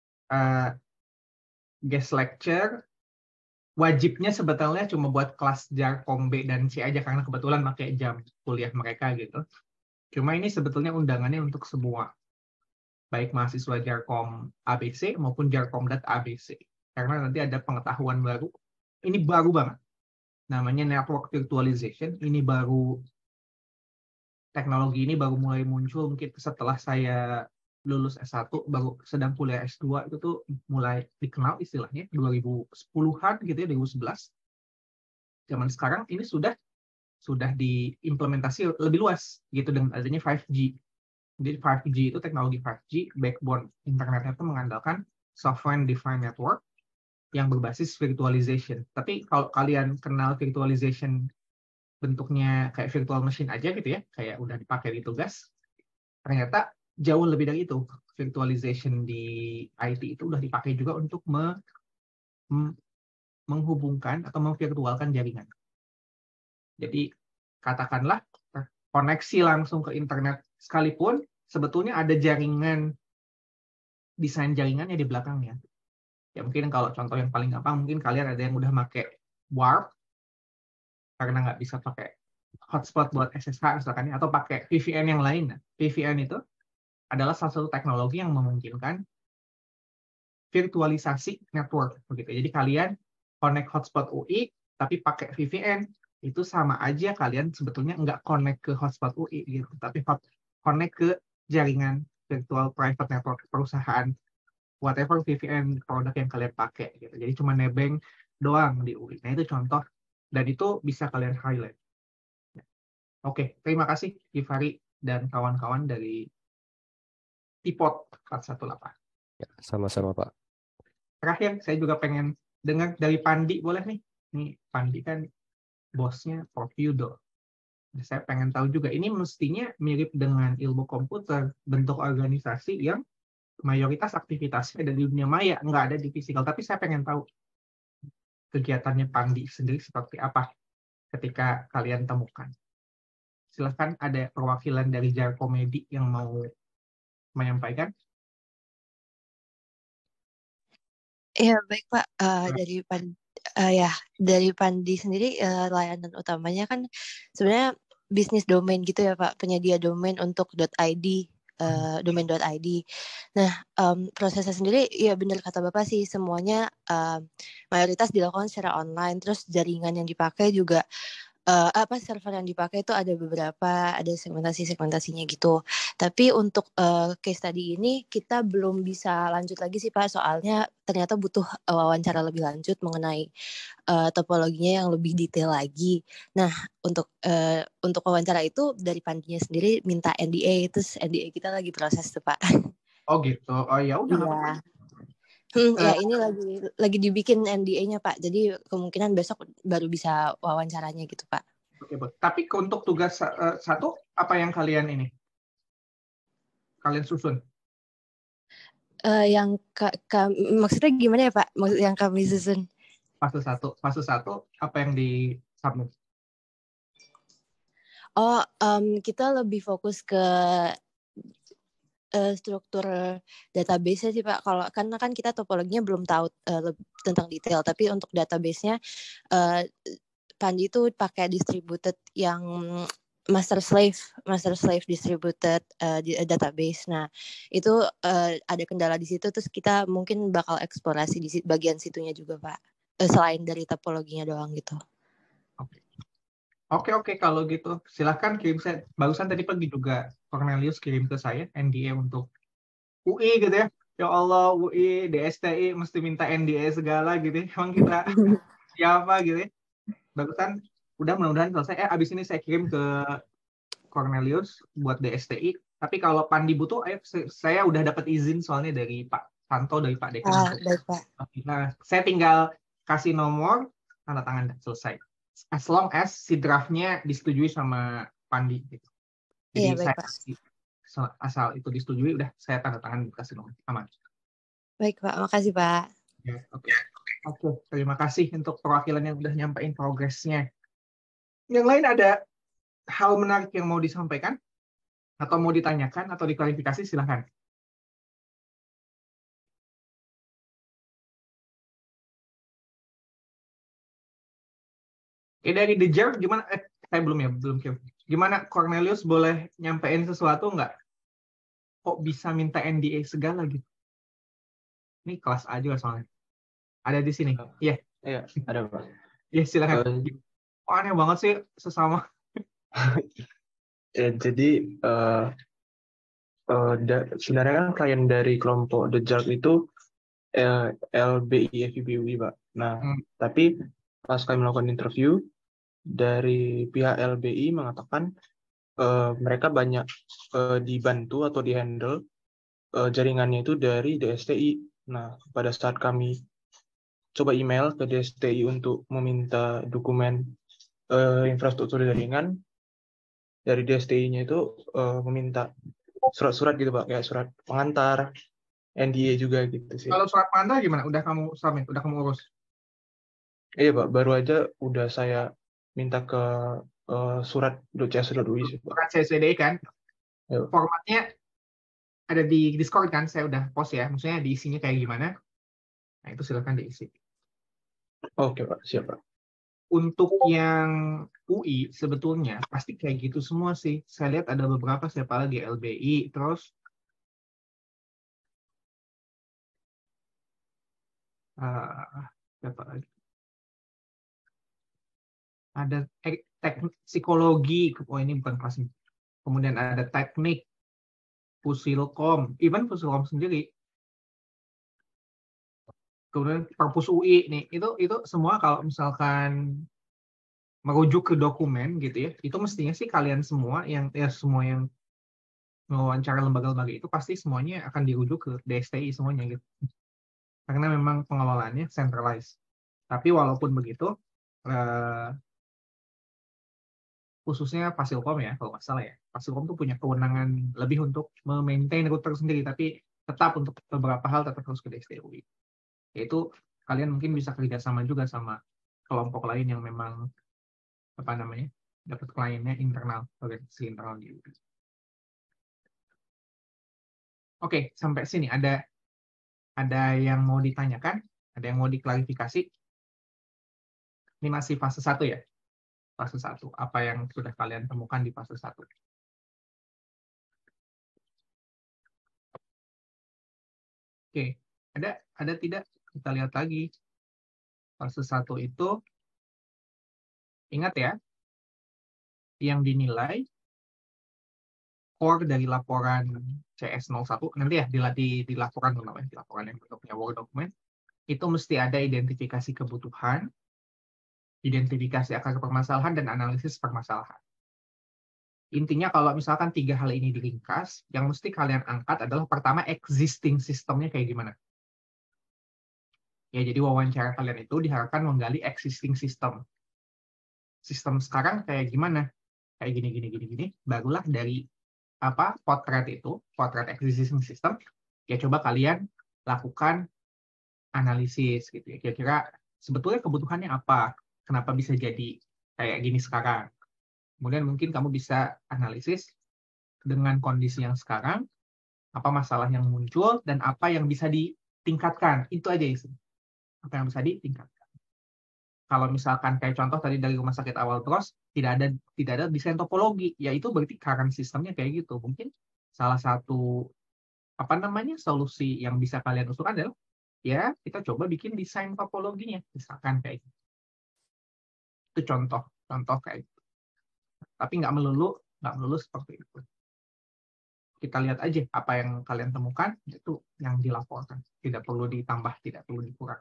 Guest lecture wajibnya sebetulnya cuma buat kelas Jarkom B dan C aja karena kebetulan pakai jam kuliah mereka gitu. Cuma ini sebetulnya undangannya untuk semua, baik mahasiswa Jarkom ABC maupun Jarkom.ABC. Karena nanti ada pengetahuan baru. Ini baru banget. Namanya network virtualization. Teknologi ini baru mulai muncul mungkin setelah saya lulus S1, baru sedang kuliah S2 itu tuh mulai dikenal istilahnya 2010-an gitu ya, 2011. Zaman sekarang ini sudah diimplementasi lebih luas gitu dengan adanya 5G. Jadi 5G itu teknologi 5G, backbone internetnya itu mengandalkan software defined network yang berbasis virtualization. Tapi kalau kalian kenal virtualization bentuknya kayak virtual machine aja gitu ya, kayak udah dipakai di tugas, ternyata jauh lebih dari itu. Virtualization di IT itu udah dipakai juga untuk menghubungkan atau memvirtualkan jaringan. Jadi katakanlah koneksi langsung ke internet sekalipun sebetulnya ada desain jaringannya di belakangnya. Ya mungkin kalau contoh yang paling gampang, mungkin kalian ada yang udah pakai Warp karena nggak bisa pakai hotspot buat SSH misalkan, atau pakai VPN yang lain. VPN itu adalah salah satu teknologi yang memungkinkan virtualisasi network begitu. Jadi kalian connect hotspot UI tapi pakai VPN, itu sama aja kalian sebetulnya nggak connect ke hotspot UI gitu, tapi connect ke jaringan virtual private network perusahaan, whatever VPN produk yang kalian pakai gitu. Jadi cuma nebeng doang di UI. Nah itu contoh, dan itu bisa kalian highlight. Oke, terima kasih Givari dan kawan-kawan dari Tipot 418. Ya, sama-sama Pak. Terakhir, saya juga pengen dengar dari Pandi, boleh nih? Nih, Pandi kan bosnya Prof. Yudo. Saya pengen tahu juga, ini mestinya mirip dengan ilmu komputer, bentuk organisasi yang mayoritas aktivitasnya ada di dunia maya, nggak ada di fisikal. Tapi saya pengen tahu kegiatannya Pandi sendiri seperti apa ketika kalian temukan. Silahkan ada perwakilan dari Jarkomedi yang mau menyampaikan. Iya, baik Pak. Dari Pandi sendiri layanan utamanya kan sebenarnya bisnis domain gitu ya Pak, penyedia domain untuk .id. domain.id. Nah, prosesnya sendiri ya benar kata Bapak sih, semuanya mayoritas dilakukan secara online. Terus jaringan yang dipakai juga server yang dipakai itu ada beberapa, ada segmentasinya gitu. Tapi untuk case study ini kita belum bisa lanjut lagi sih Pak, soalnya ternyata butuh wawancara lebih lanjut mengenai topologinya yang lebih detail lagi. Nah, untuk wawancara itu dari Pandinya sendiri minta NDA, terus NDA kita lagi proses tuh Pak. Oh gitu. Oh ya udah nggak apa-apa. Iya. Ya ini lagi dibikin NDA-nya Pak. Jadi kemungkinan besok baru bisa wawancaranya gitu Pak. Oke, tapi untuk tugas satu apa yang kalian susun? Yang maksudnya gimana ya Pak? Yang kami susun? Fase satu apa yang di submit? Oh, kita lebih fokus ke struktur database-nya sih Pak. Karena kan kita topologinya belum tahu tentang detail, tapi untuk database-nya Pandi itu pakai distributed yang master slave distributed database. Nah, itu ada kendala di situ, terus kita mungkin bakal eksplorasi di bagian situnya juga Pak. Selain dari topologinya doang gitu. Oke, kalau gitu silahkan kirim saya. Barusan tadi pagi juga Cornelius kirim ke saya NDA untuk UI gitu ya. Ya Allah, UI, DSTI mesti minta NDA segala gitu ya. Emang kita siapa gitu ya. Barusan udah mudah-mudahan selesai. Abis ini saya kirim ke Cornelius buat DSTI. Tapi kalau Pandi butuh, saya udah dapat izin soalnya dari Pak Santo, dari Pak Dekan. Baik Pak. Nah, saya tinggal kasih nomor, tanda tangan, dan selesai. As long as si draftnya disetujui sama Pandi. Gitu. Jadi Iya, baik, saya asal itu disetujui, udah saya tanda tangan kasih nomor. Aman. Baik Pak, makasih Pak. Ya, Oke, terima kasih untuk perwakilan yang udah nyampein progresnya. Yang lain ada hal menarik yang mau disampaikan? Atau mau ditanyakan atau diklarifikasi, silahkan. Dari The Jar, gimana? Saya belum kirim. Gimana Cornelius, boleh nyampein sesuatu nggak? Kok bisa minta NDA segala gitu? Ini kelas A juga soalnya. Ada di sini. Iya. Iya, ada Pak. Iya, silakan. Aneh banget sih sesama. Ya, jadi sebenarnya kan klien dari kelompok The Jar itu LBI FIBUI Pak. Nah, tapi pas kami melakukan interview, dari pihak LBI mengatakan mereka banyak dibantu atau dihandle jaringannya itu dari DSTI. Nah, pada saat kami coba email ke DSTI untuk meminta dokumen infrastruktur jaringan, dari DSTI-nya itu meminta surat-surat gitu Pak, kayak surat pengantar, NDA juga gitu sih. Kalau surat pengantar gimana? Udah kamu submit? Udah kamu urus? Iya Pak, baru aja udah saya minta ke surat.cs.ui sih Pak. Surat CSWD kan? Ya. Formatnya ada di Discord kan? Saya udah post ya. Maksudnya diisinya kayak gimana? Nah, itu silakan diisi. Oke Pak, siap Pak. Untuk yang UI sebetulnya pasti kayak gitu semua sih. Saya lihat ada beberapa, siapa lagi LBI, terus siapa lagi? Ada teknik psikologi, oh ini bukan kelas ini. Kemudian ada teknik, Pusilkom, even Pusilkom sendiri. Kemudian Perpus UI nih, itu semua kalau misalkan merujuk ke dokumen gitu ya, itu mestinya sih kalian semua yang mewawancara lembaga-lembaga itu pasti semuanya akan dirujuk ke DSTI semuanya gitu. Karena memang pengelolaannya centralized. Tapi walaupun begitu, khususnya Fasilkom ya, kalau nggak salah ya, Fasilkom tuh punya kewenangan lebih untuk memaintain router sendiri, tapi tetap untuk beberapa hal tetap harus ke DSTI. Yaitu kalian mungkin bisa kerjasama juga sama kelompok lain yang memang dapat kliennya internal, organisasi internal di UI. Oke, sampai sini ada yang mau ditanyakan, ada yang mau diklarifikasi. Ini masih fase 1 ya. Fase 1, apa yang sudah kalian temukan di fase 1? Oke, ada tidak? Kita lihat lagi. Fase 1 itu, ingat ya, yang dinilai core dari laporan CS01, nanti ya di laporan namanya, di laporan yang bentuknya Word document, itu mesti ada identifikasi kebutuhan, identifikasi akar permasalahan, dan analisis permasalahan. Intinya kalau misalkan 3 hal ini diringkas, yang mesti kalian angkat adalah pertama existing sistemnya kayak gimana. Ya, jadi wawancara kalian itu diharapkan menggali existing system. Sistem sekarang kayak gimana? Kayak gini. Barulah dari potret existing system, ya coba kalian lakukan analisis gitu ya. Kira-kira sebetulnya kebutuhannya apa? Kenapa bisa jadi kayak gini sekarang? Kemudian mungkin kamu bisa analisis dengan kondisi yang sekarang, apa masalah yang muncul dan apa yang bisa ditingkatkan. Itu aja isi. Apa yang bisa ditingkatkan. Kalau misalkan kayak contoh tadi dari rumah sakit awal Bros, tidak ada desain topologi, yaitu berarti current sistemnya kayak gitu. Mungkin salah satu solusi yang bisa kalian usulkan adalah ya kita coba bikin desain topologinya, misalkan kayak gitu. Itu contoh kayak gitu. Tapi nggak melulu seperti itu. Kita lihat aja apa yang kalian temukan, itu yang dilaporkan. Tidak perlu ditambah, tidak perlu dikurang.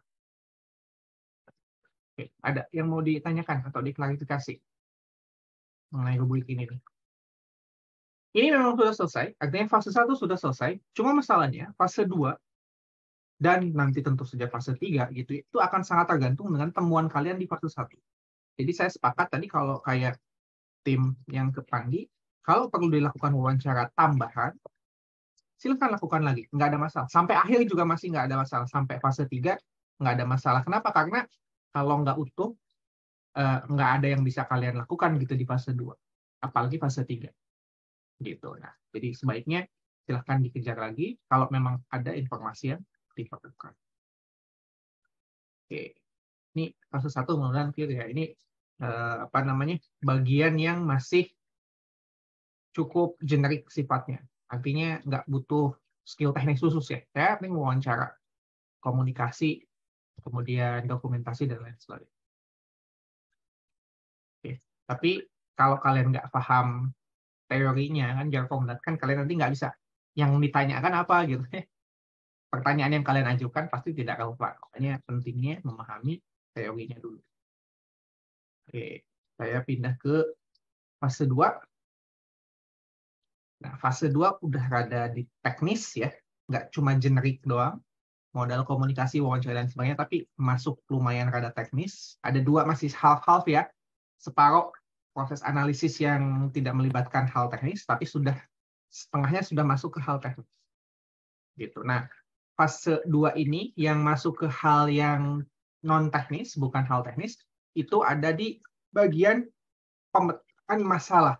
Oke, ada yang mau ditanyakan atau diklarifikasi mengenai rubrik ini nih? Ini memang sudah selesai, artinya fase 1 sudah selesai, cuma masalahnya fase 2 dan nanti tentu saja fase 3 gitu, itu akan sangat tergantung dengan temuan kalian di fase 1. Jadi saya sepakat tadi kalau kayak tim yang ke Pandi, kalau perlu dilakukan wawancara tambahan, silakan lakukan lagi, nggak ada masalah. Sampai akhir juga masih nggak ada masalah, sampai fase 3 nggak ada masalah. Kenapa? Karena kalau nggak utuh, nggak ada yang bisa kalian lakukan gitu di fase 2, apalagi fase 3. Gitu. Nah, jadi sebaiknya silahkan dikejar lagi kalau memang ada informasi yang diperlukan. Oke, ini fase 1 mudah-mudahan clear ya. Ini bagian yang masih cukup generik sifatnya. Artinya nggak butuh skill teknis khusus ya. Saya pengen wawancara, komunikasi, kemudian dokumentasi dan lain sebagainya. Oke. Tapi kalau kalian nggak paham teorinya kan Jarkomdat kan kalian nanti nggak bisa yang ditanyakan apa gitu. Pertanyaan yang kalian ajukan pasti tidak relevan. Makanya pentingnya memahami teorinya dulu. Oke, saya pindah ke fase 2. Nah, fase 2 udah rada di teknis ya, nggak cuma generik doang, modal komunikasi, wawancara dan sebagainya, tapi masuk lumayan rada teknis. Ada 2 masih half-half ya, separuh proses analisis yang tidak melibatkan hal teknis, tapi setengahnya sudah masuk ke hal teknis. Gitu. Nah, fase 2 ini yang masuk ke hal yang non-teknis, bukan hal teknis, itu ada di bagian pemetaan masalah.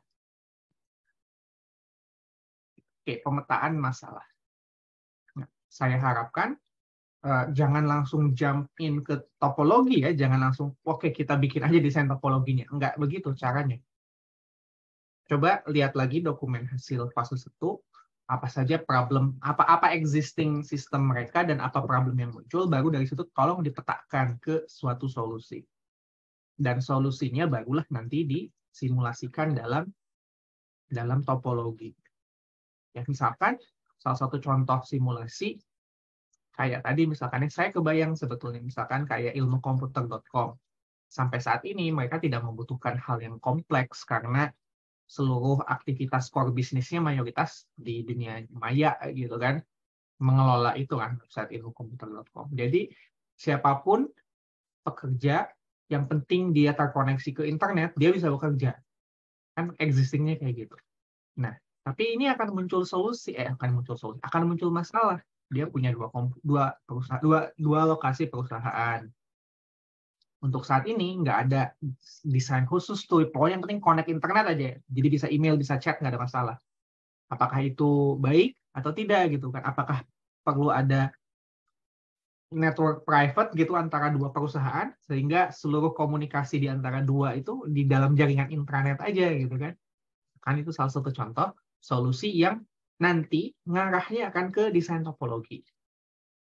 Oke, pemetaan masalah. Nah, saya harapkan jangan langsung jump in ke topologi ya, jangan langsung oke kita bikin aja desain topologinya. Enggak begitu caranya. Coba lihat lagi dokumen hasil fase 1, apa saja problem, apa existing sistem mereka dan apa problem yang muncul, baru dari situ tolong dipetakan ke suatu solusi. Dan solusinya barulah nanti disimulasikan dalam topologi. Ya, misalkan salah satu contoh simulasi kayak tadi misalkan saya kebayang sebetulnya misalkan kayak ilmukomputer.com. Sampai saat ini mereka tidak membutuhkan hal yang kompleks karena seluruh aktivitas core bisnisnya mayoritas di dunia maya gitu kan. Mengelola itu kan website ilmukomputer.com. Jadi siapapun pekerja yang penting dia terkoneksi ke internet, dia bisa bekerja. Kan existingnya kayak gitu. Nah, tapi ini akan muncul masalah. Dia punya dua lokasi perusahaan. Untuk saat ini nggak ada desain khusus tuh. Pokoknya yang penting connect internet aja. Jadi bisa email, bisa chat, nggak ada masalah. Apakah itu baik atau tidak gitu kan? Apakah perlu ada network private gitu antara 2 perusahaan sehingga seluruh komunikasi di antara 2 itu di dalam jaringan intranet aja gitu kan? Kan itu salah satu contoh solusi yang nanti ngarahnya akan ke desain topologi.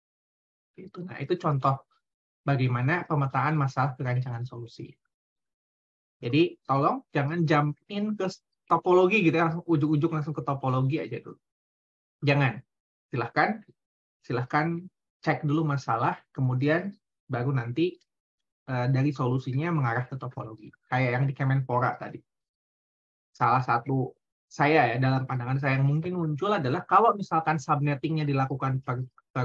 Gitu. Nah, itu contoh bagaimana pemetaan masalah perancangan solusi. Jadi tolong jangan jump in ke topologi gitu ya, langsung ujuk-ujuk langsung ke topologi aja dulu. Jangan. Silahkan cek dulu masalah, kemudian baru nanti dari solusinya mengarah ke topologi. Kayak yang di Kemenpora tadi. Salah satu saya ya, dalam pandangan saya yang mungkin muncul adalah kalau misalkan subnettingnya dilakukan per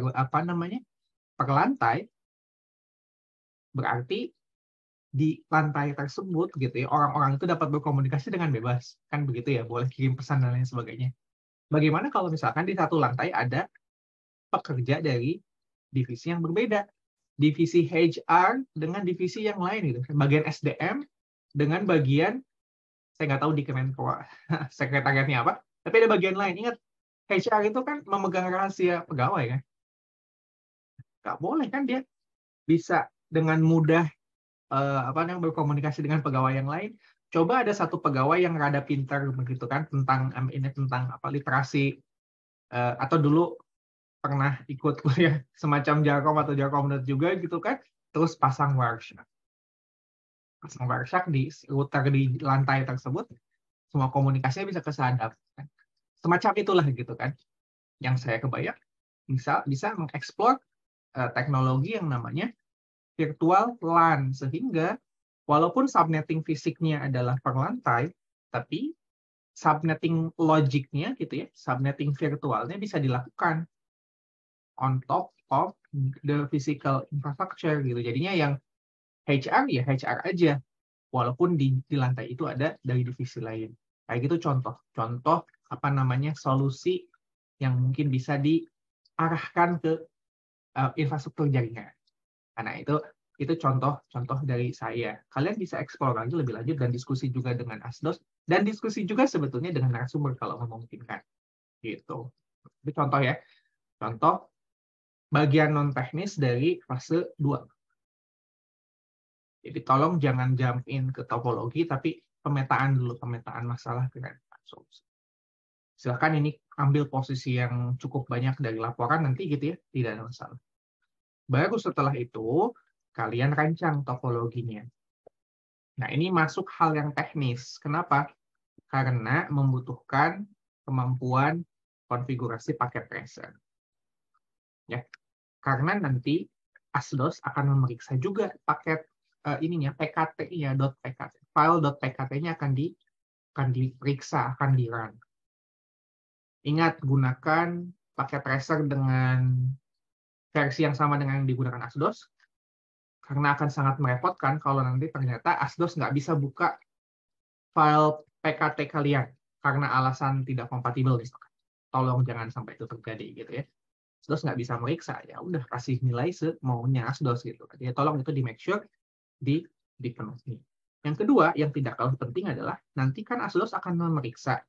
lantai, berarti di lantai tersebut gitu ya, orang-orang itu dapat berkomunikasi dengan bebas. Kan begitu ya, boleh kirim pesan dan lain sebagainya. Bagaimana kalau misalkan di satu lantai ada pekerja dari divisi yang berbeda? Divisi HR dengan divisi yang lain gitu. Bagian SDM dengan bagian, saya nggak tahu di Kemenpora sekretariatnya apa, tapi ada bagian lain. Ingat, HR itu kan memegang rahasia pegawai kan. Nggak boleh kan dia bisa dengan mudah berkomunikasi dengan pegawai yang lain. Coba ada satu pegawai yang rada pintar begitu kan tentang literasi, atau dulu pernah ikut kuliah semacam Jarkom atau Jarkomnet juga gitu kan, terus pasang Wireshark di router di lantai tersebut, semua komunikasinya bisa kesadap. Semacam itulah gitu kan. Yang saya kebayang bisa mengeksplor teknologi yang namanya virtual LAN, sehingga walaupun subnetting fisiknya adalah per lantai, tapi subnetting logiknya gitu ya, subnetting virtualnya bisa dilakukan on top of the physical infrastructure gitu. Jadinya yang HR ya HR aja, walaupun di lantai itu ada dari divisi lain. Kayak gitu contoh solusi yang mungkin bisa diarahkan ke infrastruktur jaringan. Karena itu contoh dari saya. Kalian bisa eksplor lagi lebih lanjut dan diskusi juga dengan Asdos dan diskusi juga sebetulnya dengan narasumber kalau memungkinkan. Gitu. Itu contoh ya. Contoh bagian non teknis dari fase 2. Jadi tolong jangan jump in ke topologi, tapi pemetaan masalah dengan solusi. Silakan ini ambil posisi yang cukup banyak dari laporan nanti gitu ya, tidak ada masalah. Baru setelah itu kalian rancang topologinya. Nah, ini masuk hal yang teknis. Kenapa? Karena membutuhkan kemampuan konfigurasi paket tracer. Ya. Karena nanti Asdos akan memeriksa juga paket PKT-nya, .pkt. File .pkt-nya akan diperiksa, akan di-run. Ingat, gunakan paket tracer dengan versi yang sama dengan yang digunakan Asdos, karena akan sangat merepotkan kalau nanti ternyata Asdos nggak bisa buka file PKT kalian karena alasan tidak kompatibel misalkan. Tolong jangan sampai itu terjadi gitu ya. Asdos nggak bisa meriksa, ya udah kasih nilai semaunya Asdos gitu. Jadi tolong itu di make sure dipenuhi. Yang kedua, yang tidak kalah penting adalah nanti kan Asdos akan memeriksa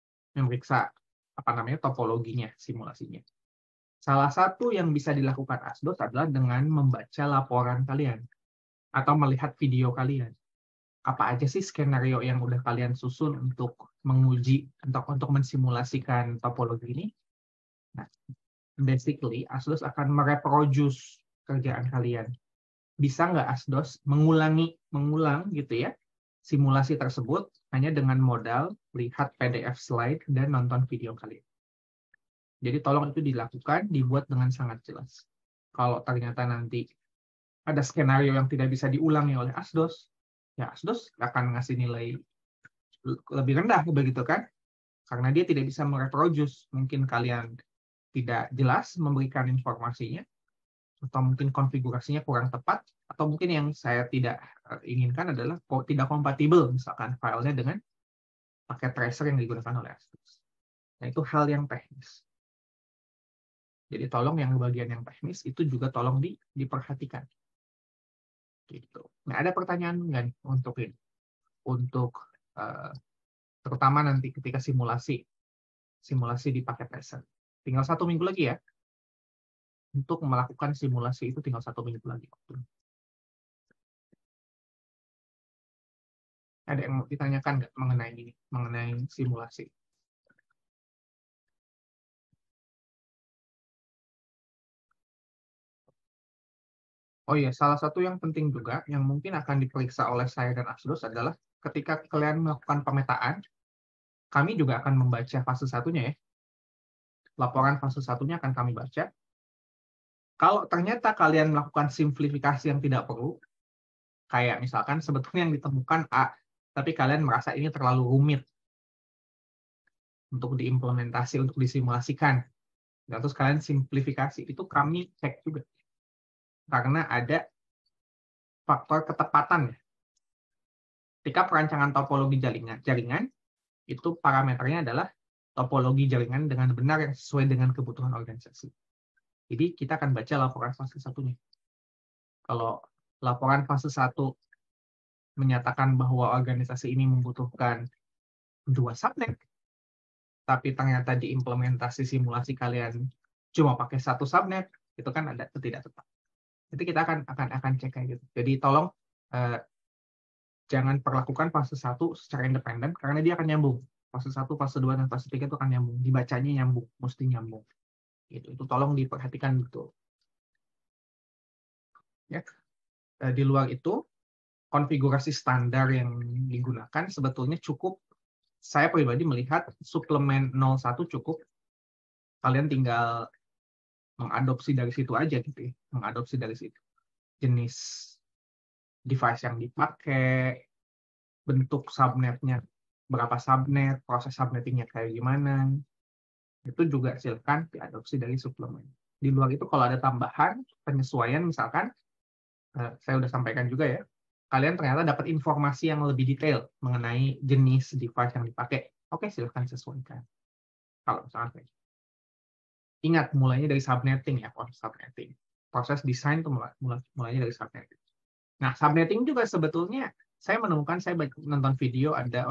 topologinya, simulasinya. Salah satu yang bisa dilakukan Asdos adalah dengan membaca laporan kalian atau melihat video kalian. Apa aja sih skenario yang udah kalian susun untuk menguji, untuk mensimulasikan topologi ini? Nah, basically, Asdos akan mereproduce kerjaan kalian. Bisa nggak Asdos mengulang gitu ya, simulasi tersebut hanya dengan modal lihat PDF slide dan nonton video kalian. Jadi tolong itu dilakukan, dibuat dengan sangat jelas. Kalau ternyata nanti ada skenario yang tidak bisa diulangi oleh Asdos, ya Asdos akan ngasih nilai lebih rendah begitu kan? Karena dia tidak bisa mereproduce. Mungkin kalian tidak jelas memberikan informasinya, atau mungkin konfigurasinya kurang tepat, atau mungkin yang saya tidak inginkan adalah tidak kompatibel misalkan filenya dengan paket tracer yang digunakan oleh Asdos. Nah, itu hal yang teknis. Jadi tolong yang bagian yang teknis itu juga tolong diperhatikan. Gitu. Nah, ada pertanyaan nggak nih untuk ini? Untuk terutama nanti ketika simulasi di paket tracer. Tinggal 1 minggu lagi ya. Untuk melakukan simulasi itu tinggal 1 minggu lagi. Ada yang mau ditanyakan nggak mengenai simulasi? Oh iya, salah satu yang penting juga yang mungkin akan diperiksa oleh saya dan Asdos adalah ketika kalian melakukan pemetaan, kami juga akan membaca fase satunya ya. Laporan fase satunya akan kami baca. Kalau ternyata kalian melakukan simplifikasi yang tidak perlu, kayak misalkan sebetulnya yang ditemukan A, tapi kalian merasa ini terlalu rumit untuk diimplementasi, untuk disimulasikan. Dan terus kalian simplifikasi, itu kami cek juga. Karena ada faktor ketepatan ya. Ketika perancangan topologi jaringan itu parameternya adalah topologi jaringan dengan benar yang sesuai dengan kebutuhan organisasi. Jadi kita akan baca laporan fase satunya. Kalau laporan fase 1 menyatakan bahwa organisasi ini membutuhkan 2 subnet, tapi ternyata diimplementasi simulasi kalian cuma pakai 1 subnet, itu kan ada ketidaktepat. Jadi kita akan cek kayak gitu. Jadi tolong jangan perlakukan fase 1 secara independen karena dia akan nyambung. Fase 1, fase 2, dan fase 3 itu akan nyambung. Dibacanya nyambung, mesti nyambung. Itu tolong diperhatikan betul. Ya. Di luar itu, konfigurasi standar yang digunakan sebetulnya cukup. Saya pribadi melihat suplemen 01 cukup. Kalian tinggal mengadopsi dari situ aja gitu ya. Mengadopsi dari situ. Jenis device yang dipakai, bentuk subnetnya, berapa subnet, proses subnettingnya kayak gimana. Itu juga silakan diadopsi dari suplemen. Di luar itu kalau ada tambahan, penyesuaian misalkan, saya udah sampaikan juga ya, kalian ternyata dapat informasi yang lebih detail mengenai jenis device yang dipakai. Oke, silakan sesuaikan. Kalau misalkan ingat, mulainya dari subnetting ya, proses subnetting. Proses desain itu mulainya dari subnetting. Nah, subnetting juga sebetulnya, saya menemukan, saya nonton video ada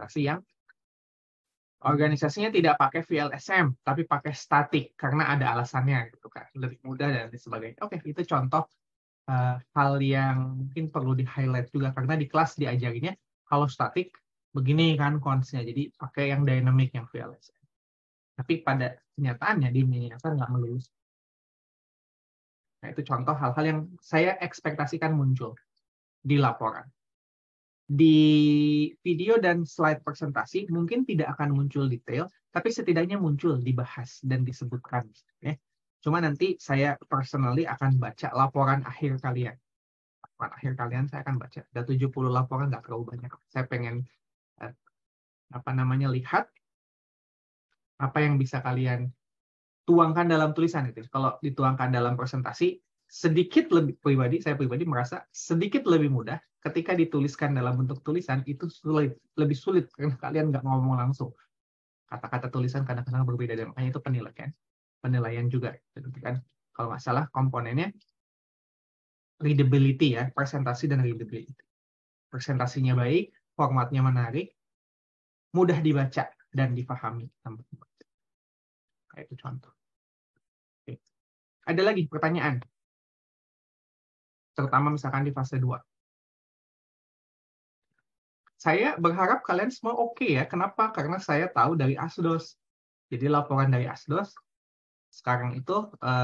organisasinya tidak pakai VLSM, tapi pakai statik, karena ada alasannya, gitu kan, lebih mudah dan sebagainya. Oke, itu contoh hal yang mungkin perlu di-highlight juga, karena di kelas diajarinnya, kalau statik, begini kan konsnya, jadi pakai yang dynamic, yang VLSM. Tapi pada kenyataannya, di miniatur nggak melulu. Nah, itu contoh hal-hal yang saya ekspektasikan muncul di laporan. Di video dan slide presentasi mungkin tidak akan muncul detail, tapi setidaknya muncul, dibahas, dan disebutkan. Ya. Cuma nanti saya personally akan baca laporan akhir kalian. Laporan akhir kalian saya akan baca. Ada 70 laporan, nggak terlalu banyak. Saya pengen lihat apa yang bisa kalian tuangkan dalam tulisan. Gitu. Kalau dituangkan dalam presentasi, saya pribadi merasa sedikit lebih mudah ketika dituliskan dalam bentuk tulisan, itu lebih sulit karena kalian nggak ngomong langsung. Kata-kata tulisan kadang-kadang berbeda, dan makanya itu penilaian juga. Jadi kan kalau nggak salah komponennya readability ya, presentasi dan readability. Presentasinya baik, formatnya menarik, mudah dibaca dan dipahami. Kayak itu contoh. Oke. Ada lagi pertanyaan? Terutama misalkan di fase 2. Saya berharap kalian semua oke ya. Kenapa? Karena saya tahu dari Asdos. Jadi laporan dari Asdos sekarang itu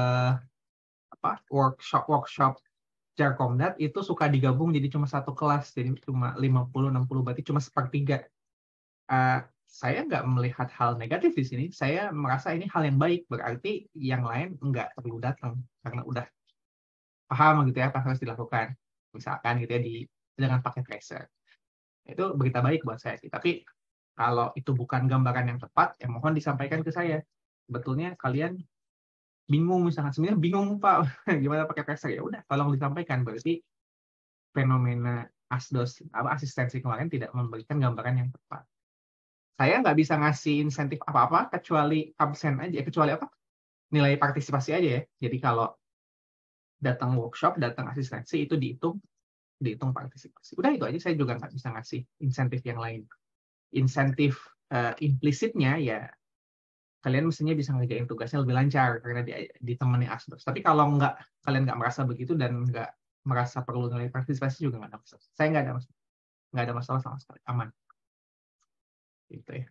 workshop Jarkomdat itu suka digabung jadi cuma satu kelas, jadi cuma 50-60, berarti cuma sepertiga. Saya nggak melihat hal negatif di sini. Saya merasa ini hal yang baik, berarti yang lain nggak perlu datang karena udah paham gitu ya apa harus dilakukan. Misalkan gitu ya dengan pakai tracer. Itu berita baik buat saya sih. Tapi kalau itu bukan gambaran yang tepat, ya mohon disampaikan ke saya. Sebetulnya kalian bingung, misalkan sebenarnya bingung Pak, gimana pakai tracer, ya udah tolong disampaikan. Berarti fenomena Asdos asistensi kemarin tidak memberikan gambaran yang tepat. Saya nggak bisa ngasih insentif apa-apa kecuali absen aja, kecuali apa? Nilai partisipasi aja ya. Jadi kalau datang workshop, datang asistensi itu dihitung partisipasi. Udah itu aja, saya juga nggak bisa ngasih insentif yang lain. Insentif implisitnya ya kalian mestinya bisa ngerjain tugasnya lebih lancar karena ditemani Asdos. Tapi kalau kalian nggak merasa begitu dan nggak merasa perlu nilai partisipasi juga nggak ada masalah. Saya nggak ada masalah sama sekali, aman. Gitu ya.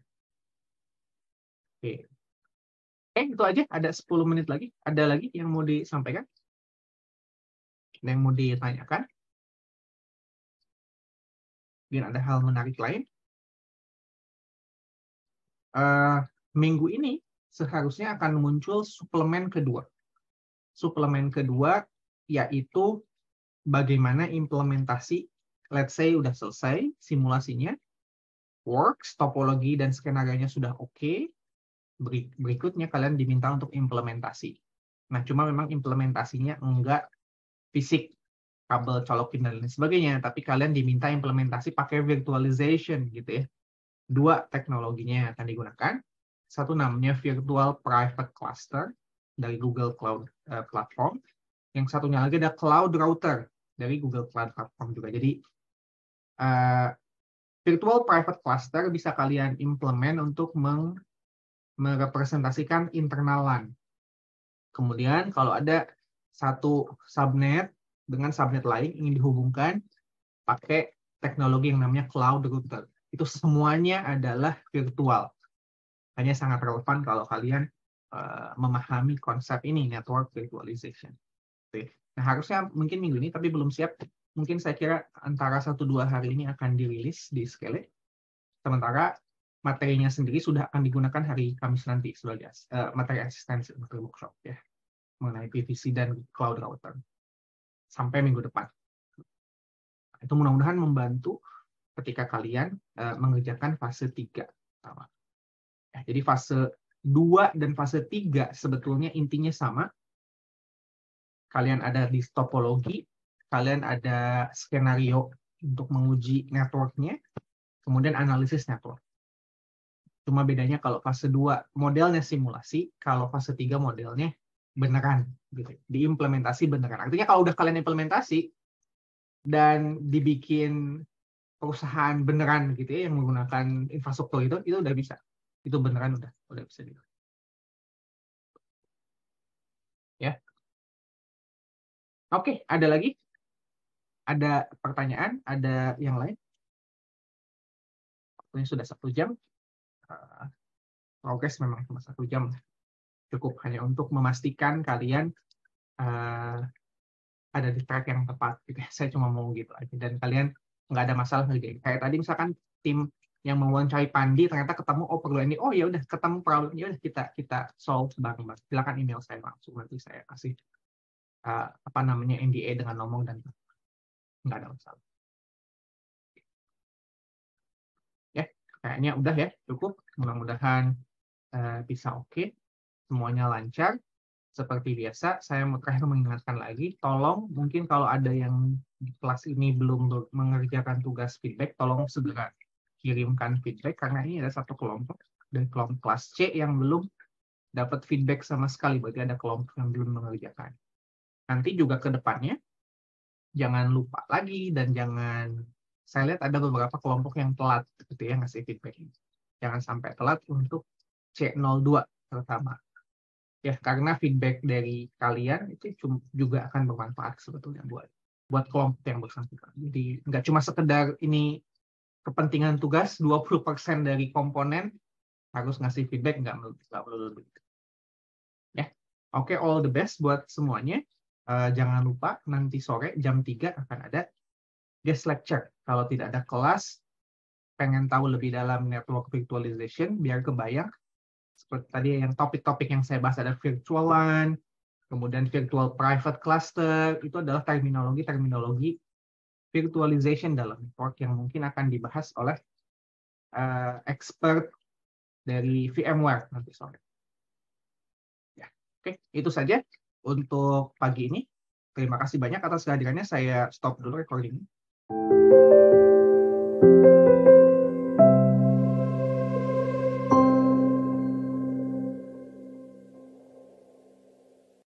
Oke. Itu aja. Ada 10 menit lagi. Ada lagi yang mau disampaikan? Ada yang mau ditanyakan? Mungkin ada hal menarik lain? Minggu ini seharusnya akan muncul suplemen kedua. Suplemen kedua yaitu bagaimana implementasi, let's say udah selesai simulasinya, works, topologi dan skenario-nya sudah oke. Berikutnya kalian diminta untuk implementasi. Nah, cuma memang implementasinya enggak fisik, kabel colokin dan lain sebagainya, tapi kalian diminta implementasi pakai virtualization gitu ya. 2 teknologinya yang akan digunakan. Satu namanya Virtual Private Cluster dari Google Cloud Platform. Yang satunya lagi ada Cloud Router dari Google Cloud Platform juga. Jadi Virtual Private Cluster bisa kalian implement untuk merepresentasikan internal LAN. Kemudian kalau ada satu subnet dengan subnet lain ingin dihubungkan pakai teknologi yang namanya Cloud Router. Itu semuanya adalah virtual. Hanya sangat relevan kalau kalian memahami konsep ini, network virtualization. Nah, harusnya mungkin minggu ini, tapi belum siap. Mungkin saya kira antara 1-2 hari ini akan dirilis di Scale. Sementara materinya sendiri sudah akan digunakan hari Kamis nanti sebagai materi asistensi untuk workshop ya, mengenai PVC dan Cloud Router. Sampai minggu depan. Itu mudah-mudahan membantu ketika kalian mengerjakan fase 3. Ya, jadi fase 2 dan fase 3 sebetulnya intinya sama. Kalian ada di topologi, kalian ada skenario untuk menguji networknya, kemudian analisis network. Cuma bedanya kalau fase 2 modelnya simulasi, kalau fase 3 modelnya beneran. Gitu. Diimplementasi beneran. Artinya kalau udah kalian implementasi dan dibikin perusahaan beneran gitu ya, yang menggunakan infrastruktur itu udah bisa. Itu beneran udah bisa gitu. Ya. Oke, ada lagi? Ada pertanyaan? Ada yang lain? Waktunya sudah 1 jam. Progres memang cuma 1 jam. Cukup hanya untuk memastikan kalian ada di track yang tepat. Gitu. Saya cuma mau gitu aja. Dan kalian nggak ada masalah ngerjain. Kayak tadi misalkan tim yang mewawancarai Pandi ternyata ketemu perlu ini, ya udah ketemu problem, ya udah kita solve bareng-bareng. Silakan email saya langsung, nanti saya kasih NDA dengan ngomong dan nggak ada masalah. Ya, kayaknya udah ya, cukup. Mudah-mudahan bisa oke. Semuanya lancar. Seperti biasa, saya mau terakhir mengingatkan lagi, tolong mungkin kalau ada yang di kelas ini belum mengerjakan tugas feedback, tolong segera kirimkan feedback, karena ini ada satu kelompok dari kelompok kelas C yang belum dapat feedback sama sekali, berarti ada kelompok yang belum mengerjakan. Nanti juga ke depannya, jangan lupa lagi, dan saya lihat ada beberapa kelompok yang telat, gitu ya, ngasih feedback. Jangan sampai telat untuk C02 terutama. Ya, karena feedback dari kalian itu juga akan bermanfaat sebetulnya buat kelompok yang bersangkutan. Jadi nggak cuma sekedar ini kepentingan tugas, 20% dari komponen harus ngasih feedback, nggak perlu begitu. Ya, oke, all the best buat semuanya. Jangan lupa nanti sore jam 3 akan ada guest lecture. Kalau tidak ada kelas, pengen tahu lebih dalam network virtualization, biar kebayang. Seperti tadi yang topik-topik yang saya bahas ada virtual LAN, kemudian virtual private cluster, itu adalah terminologi virtualization dalam network yang mungkin akan dibahas oleh expert dari VMware nanti sore. Ya, oke, itu saja untuk pagi ini. Terima kasih banyak atas kehadirannya. Saya stop dulu recording.